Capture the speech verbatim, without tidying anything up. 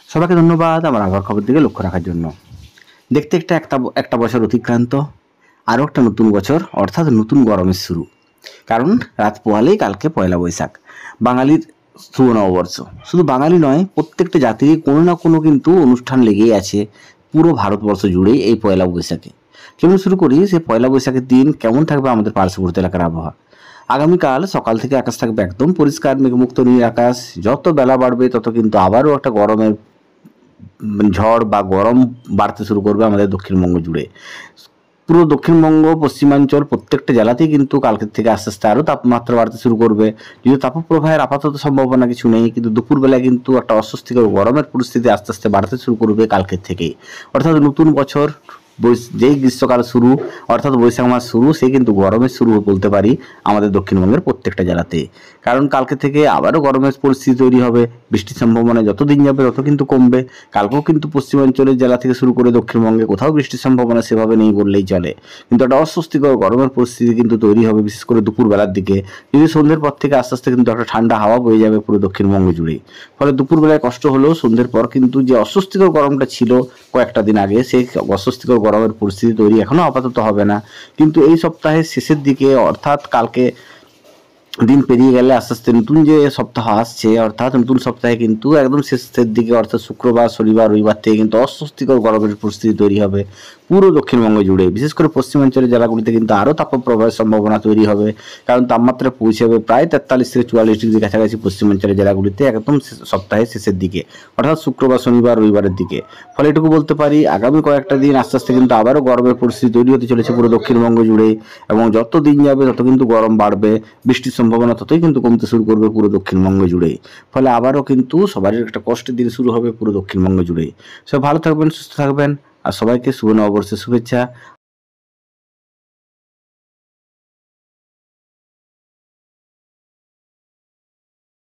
সবাইকে ধন্যবাদ আমার আবহাওয়ার খবর দিকে লক্ষ্য রাখার জন্য। দেখতে একটা একটা একটা বছর অতিক্রান্ত, আরও একটা নতুন বছর অর্থাৎ নতুন গরমের শুরু। কারণ রাত পোহালেই কালকে পয়লা বৈশাখ, বাঙালির শুভ নববর্ষ। শুধু বাঙালি নয়, প্রত্যেকটা জাতিরই কোনো না কোনো কিন্তু অনুষ্ঠান লেগেই আছে পুরো ভারতবর্ষ জুড়েই এই পয়লা বৈশাখে। কেমন শুরু করি, সে পয়লা বৈশাখের দিন কেমন থাকবে আমাদের পার্শ্ববর্তী এলাকার আবহাওয়া। আগামীকাল সকাল থেকে আকাশ থাকবে একদম পরিষ্কার মেঘমুক্ত নীল আকাশ। যত বেলা বাড়বে তত কিন্তু আবারও একটা গরমের ঝড় বা গরম বাড়তে শুরু করবে আমাদের দক্ষিণবঙ্গ জুড়ে। পুরো দক্ষিণবঙ্গ, পশ্চিমাঞ্চল প্রত্যেকটা জেলাতেই কিন্তু কালকের থেকে আস্তে আস্তে আরও তাপমাত্রা বাড়তে শুরু করবে। যদিও তাপপ্রবাহের আপাতত সম্ভাবনা কিছু নেই, কিন্তু দুপুরবেলায় কিন্তু একটা অস্বস্তিকর গরমের পরিস্থিতি আস্তে আস্তে বাড়তে শুরু করবে কালকের থেকেই। অর্থাৎ নতুন বছর, যেই গ্রীষ্মকাল শুরু অর্থাৎ বৈশাখ মাস শুরু, সে কিন্তু গরমের শুরু বলতে পারি আমাদের দক্ষিণবঙ্গের প্রত্যেকটা জেলাতে। কারণ কালকে থেকে আবারও গরমের পরিস্থিতি তৈরি হবে। বৃষ্টির সম্ভাবনা যত দিন যাবে তত কিন্তু কমবে। কালকেও কিন্তু পশ্চিমাঞ্চলের জেলা থেকে শুরু করে দক্ষিণবঙ্গে কোথাও বৃষ্টির সম্ভাবনা সেভাবে নেই বললেই চলে। কিন্তু একটা অস্বস্তিকর গরমের পরিস্থিতি কিন্তু তৈরি হবে, বিশেষ করে দুপুরবেলার দিকে। যদি সন্ধ্যের পর থেকে আস্তে আস্তে কিন্তু একটা ঠান্ডা হাওয়া বয়ে যাবে পুরো দক্ষিণবঙ্গ জুড়েই। ফলে দুপুরবেলায় কষ্ট হলেও সন্ধ্যের পর কিন্তু যে অস্বস্তিকর গরমটা ছিল কয়েকটা দিন আগে, সেই অস্বস্তিকর গরমের পরিস্থিতি তৈরি এখনো আপাতত হবে না। কিন্তু এই সপ্তাহের শেষের দিকে অর্থাৎ কালকে দিন পেরিয়ে গেলে আস্তে আস্তে নতুন যে সপ্তাহ আসছে, অর্থাৎ নতুন সপ্তাহে কিন্তু একদম শেষের দিকে অর্থাৎ শুক্রবার, শনিবার, রবিবার থেকে কিন্তু অস্বস্তিকর গরমের পরিস্থিতি তৈরি হবে পুরো দক্ষিণবঙ্গ জুড়ে। বিশেষ করে পশ্চিমাঞ্চলের জেলাগুলিতে কিন্তু আরও তাপপ্রবাহের সম্ভাবনা তৈরি হবে। কারণ তাপমাত্রা পৌঁছাবে প্রায় তেতাল্লিশ থেকে চুয়াল্লিশ ডিগ্রি কাছাকাছি পশ্চিমাঞ্চলের জেলাগুলিতে একদম সপ্তাহের শেষের দিকে, অর্থাৎ শুক্রবার, শনিবার, রবিবারের দিকে। ফলে এটুকু বলতে পারি, আগামী কয়েকটা দিন আস্তে আস্তে কিন্তু আবারও গরমের পরিস্থিতি তৈরি হতে চলেছে পুরো দক্ষিণবঙ্গ জুড়ে। এবং যত দিন যাবে তত কিন্তু গরম বাড়বে, বৃষ্টির সম্ভাবনা ততই কিন্তু কমতে শুরু করবে পুরো দক্ষিণবঙ্গ জুড়ে। ফলে আবারও কিন্তু সবারই একটা কষ্টের দিন শুরু হবে পুরো দক্ষিণবঙ্গ জুড়ে। সব ভালো থাকবেন, সুস্থ থাকবেন, আর সবাইকে শুভ নববর্ষের শুভেচ্ছা।